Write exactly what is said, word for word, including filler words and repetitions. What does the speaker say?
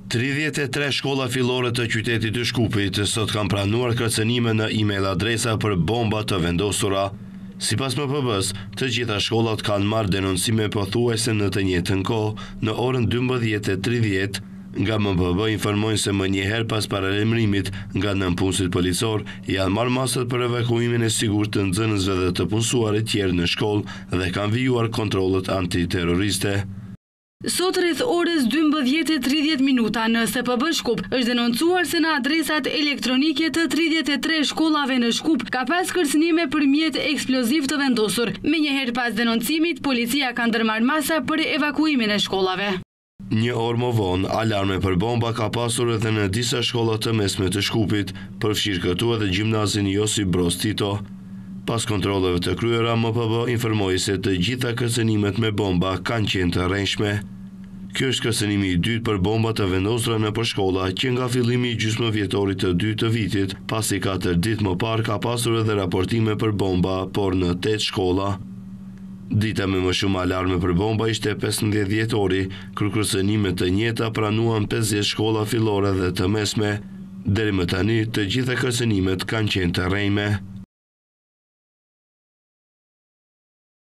tridhjetë e tre shkolla fillore të qytetit të Shkupit sot kanë pranuar kërcënime në email adresa për bomba të vendosura. Sipas M P B-s, të gjitha shkollat kanë marrë denoncime pothuajse në të njëjtën kohë në orën dymbëdhjetë e tridhjetë. Nga M P B informojnë se më njëherë pas paralajmërimit nga nënpunësit policor janë marrë masat për evakuimin e sigurt të nxënësve dhe të punësuarit tjerë në shkollë dhe kanë vijuar kontrollet antiterroriste. Sot rreth orës dymbëdhjetë e tridhjetë minuta në S P B Shkup është denoncuar se në adresat elektronike të tridhjetë e tre shkollave në Shkup ka pas kërcënime për mjet eksploziv të vendosur. Menjëherë pas denoncimit, policia ka ndërmarrë masa për evakuimin e shkollave. Një orë më vonë, alarme për bomba ka pasur edhe në disa shkolla të mesme të Shkupit, përfshirë këtu edhe gjimnazin Josip Broz Tito. Pas kontrolleve të kryera, M P B informoi se të gjitha kërcënimet me bomba kanë qenë të rrënjshme. Ky është kërcënimi i dytë për bomba të vendosura në përshkolla që nga fillimi i gjysmëvjetorit të dytë të vitit, pasi katër ditë më parë ka pasur edhe raportime për bomba, por në tetë shkolla. Dita me më shumë alarme për bomba ishte pesëmbëdhjetë dhjetori, kur kërcënime të njëjta pranuan pesëdhjetë shkolla fillore dhe të mesme. Deri më tani, të gjitha kërcënimet kanë qenë të rrënjme.